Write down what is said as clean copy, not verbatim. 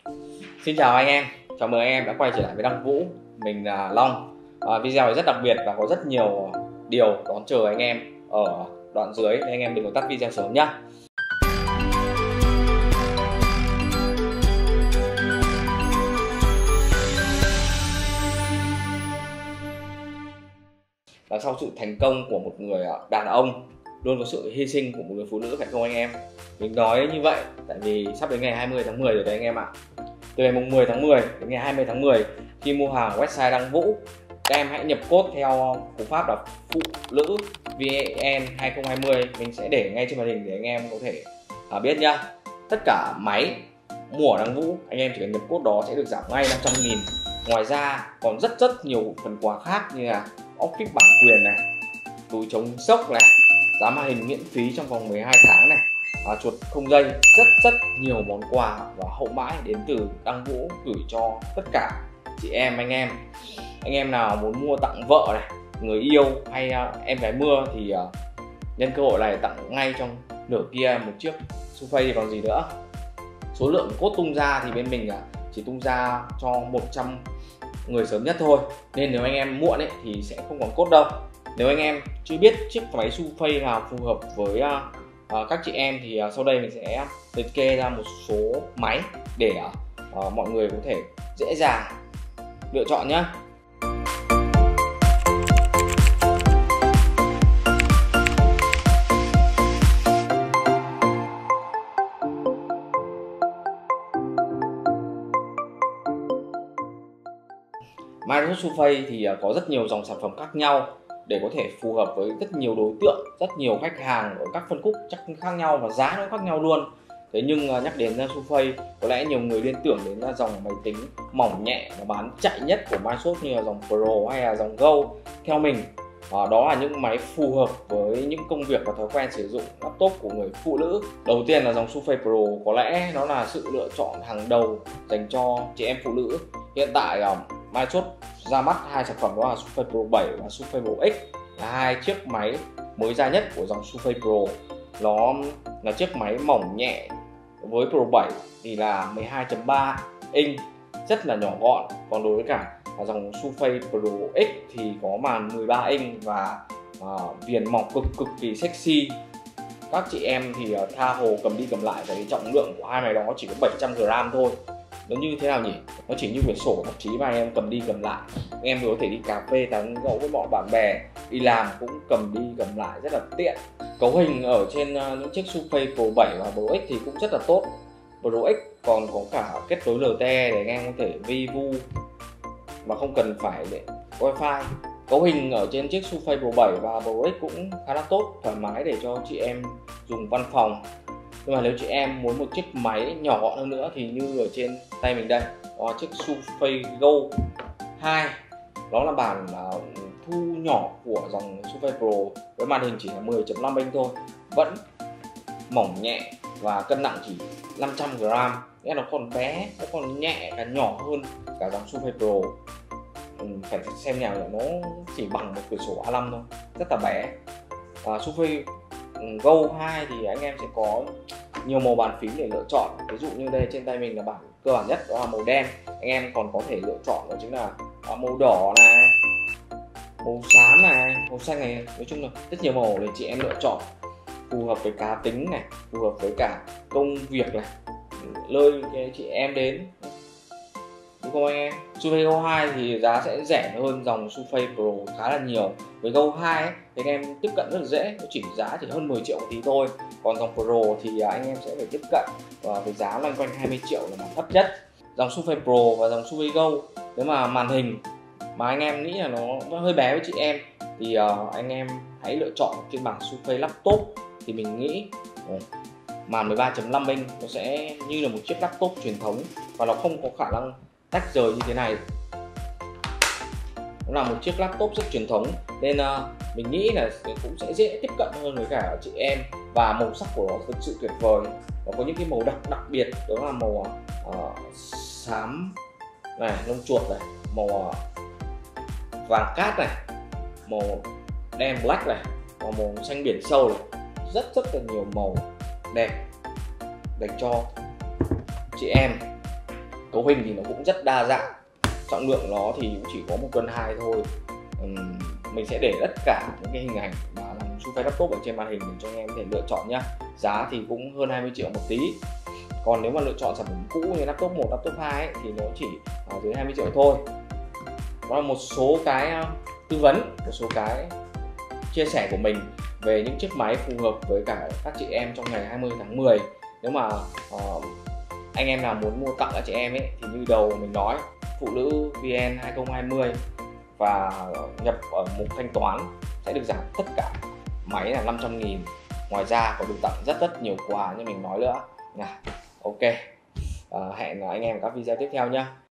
Xin chào anh em, chào mừng anh em đã quay trở lại với Đăng Vũ. Mình là Long. Video này rất đặc biệt và có rất nhiều điều đón chờ anh em ở đoạn dưới, nên anh em đừng có tắt video sớm nhé. Và sau sự thành công của một người đàn ông, luôn có sự hy sinh của một người phụ nữ, phải không anh em? Mình nói như vậy tại vì sắp đến ngày 20 tháng 10 rồi đấy anh em ạ. Từ ngày 10 tháng 10 đến ngày 20 tháng 10, khi mua hàng website Đăng Vũ, các em hãy nhập code theo cú pháp là phụ nữ VN 2020. Mình sẽ để ngay trên màn hình để anh em có thể biết nhá. Tất cả máy mua ở Đăng Vũ, anh em chỉ cần nhập code đó sẽ được giảm ngay 500.000. Ngoài ra còn rất nhiều phần quà khác như là office bản quyền này, túi chống sốc này, giá màn hình miễn phí trong vòng 12 tháng này, chuột không dây, rất nhiều món quà và hậu mãi đến từ Đăng Vũ gửi cho tất cả chị em anh em nào muốn mua tặng vợ này, người yêu hay em gái mưa thì nhân cơ hội này tặng ngay trong nửa kia một chiếc Surface thì còn gì nữa. Số lượng code tung ra thì bên mình chỉ tung ra cho 100 người sớm nhất thôi, nên nếu anh em muộn ấy thì sẽ không còn code đâu. Nếu anh em chưa biết chiếc máy Surface nào phù hợp với các chị em thì sau đây mình sẽ liệt kê ra một số máy để mọi người có thể dễ dàng lựa chọn nhé. Microsoft Surface thì có rất nhiều dòng sản phẩm khác nhau để có thể phù hợp với rất nhiều đối tượng, rất nhiều khách hàng ở các phân khúc chắc khác nhau và giá nó khác nhau luôn. Thế nhưng nhắc đến Surface, có lẽ nhiều người liên tưởng đến dòng máy tính mỏng nhẹ và bán chạy nhất của Microsoft như là dòng Pro hay là dòng Go. Theo mình, đó là những máy phù hợp với những công việc và thói quen sử dụng laptop của người phụ nữ. Đầu tiên là dòng Surface Pro, có lẽ nó là sự lựa chọn hàng đầu dành cho chị em phụ nữ. Hiện tại Microsoft ra mắt hai sản phẩm, đó là Surface Pro 7 và Surface Pro X, là hai chiếc máy mới ra nhất của dòng Surface Pro. Nó là chiếc máy mỏng nhẹ, với Pro 7 thì là 12.3 inch, rất là nhỏ gọn. Còn đối với cả dòng Surface Pro X thì có màn 13 inch và viền mỏng cực kỳ sexy. Các chị em thì tha hồ cầm đi cầm lại, cái trọng lượng của hai máy đó chỉ có 700g thôi. Nó như thế nào nhỉ? Nó chỉ như quyển sổ tạp chí mà anh em cầm đi cầm lại. Anh em có thể đi cà phê tán gẫu với mọi bạn bè, đi làm cũng cầm đi cầm lại rất là tiện. Cấu hình ở trên những chiếc Surface Pro 7 và Pro X thì cũng rất là tốt. Pro X còn có cả kết nối LTE để anh em có thể vi vu mà không cần phải để Wi-Fi. Cấu hình ở trên chiếc Surface Pro 7 và Pro X cũng khá là tốt, thoải mái để cho chị em dùng văn phòng. Nhưng mà nếu chị em muốn một chiếc máy nhỏ gọn hơn nữa thì như ở trên tay mình đây, đó chiếc Surface Go 2. Đó là bản thu nhỏ của dòng Surface Pro với màn hình chỉ là 10.5 inch thôi, vẫn mỏng nhẹ và cân nặng chỉ 500g. Nghĩa là nó còn bé, nó còn nhẹ cả nhỏ hơn cả dòng Surface Pro. Phải xem nào là nó chỉ bằng một quyển sổ A5 thôi, rất là bé. Surface Go 2 thì anh em sẽ có nhiều màu bàn phím để lựa chọn. Ví dụ như đây trên tay mình là bản cơ bản nhất, đó là màu đen. Anh em còn có thể lựa chọn đó chính là màu đỏ này, màu xám này, màu xanh này. Nói chung là rất nhiều màu để chị em lựa chọn, phù hợp với cá tính này, phù hợp với cả công việc này, lơi chị em đến, đúng không anh em? Surface Go 2 thì giá sẽ rẻ hơn dòng Surface Pro khá là nhiều. Với Go 2 ấy, thì anh em tiếp cận rất là dễ, nó chỉ giá chỉ hơn 10 triệu tí thôi. Còn dòng Pro thì anh em sẽ phải tiếp cận và với giá loanh quanh 20 triệu là bản thấp nhất. Dòng Surface Pro và dòng Surface Go, nếu mà màn hình mà anh em nghĩ là nó hơi bé với chị em thì anh em hãy lựa chọn phiên bản Surface Laptop. Thì mình nghĩ màn 13.5 inch nó sẽ như là một chiếc laptop truyền thống và nó không có khả năng tách rời như thế này. Nó là một chiếc laptop rất truyền thống nên mình nghĩ là cũng sẽ dễ tiếp cận hơn với cả chị em. Và màu sắc của nó thực sự tuyệt vời. Nó có những cái màu đặc biệt, đó là màu xám này, lông chuột này, màu vàng cát này, màu đen black này, và màu xanh biển sâu này. Rất là nhiều màu đẹp dành cho chị em. Cấu hình thì nó cũng rất đa dạng, trọng lượng nó thì cũng chỉ có 1,2 cân thôi. Mình sẽ để tất cả những cái hình ảnh mà làm Suphay laptop ở trên màn hình để cho anh em có thể lựa chọn nhá. Giá thì cũng hơn 20 triệu một tí. Còn nếu mà lựa chọn sản phẩm cũ như laptop 1, laptop 2 ấy, thì nó chỉ dưới 20 triệu thôi. Đó là một số cái tư vấn, một số cái chia sẻ của mình về những chiếc máy phù hợp với cả các chị em trong ngày 20 tháng 10. Nếu mà anh em nào muốn mua tặng các chị em ấy thì như đầu mình nói, phụ nữ VN 2020 và nhập ở mục thanh toán sẽ được giảm tất cả máy là 500.000. Ngoài ra còn được tặng rất nhiều quà như mình nói nữa nha. Ok, hẹn anh em ở các video tiếp theo nhé.